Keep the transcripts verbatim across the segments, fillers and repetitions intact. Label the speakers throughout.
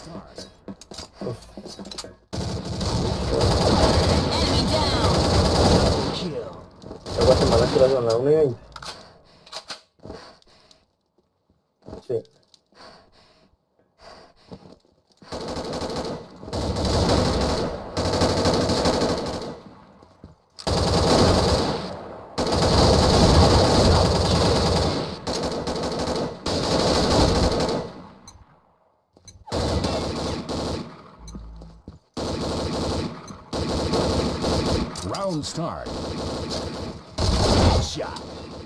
Speaker 1: Uf. La Guatemala que la zona uno y veinte. Sí.
Speaker 2: Round start. Shot.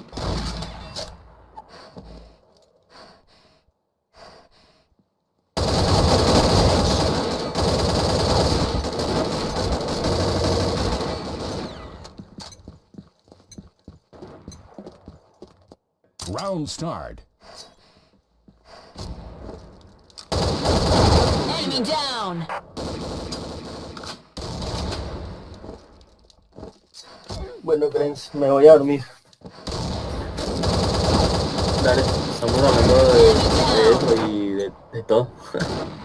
Speaker 2: Round start.
Speaker 3: Enemy down.
Speaker 1: Bueno, friends, me voy a dormir. Dale, estamos hablando de, de eso y de, de todo.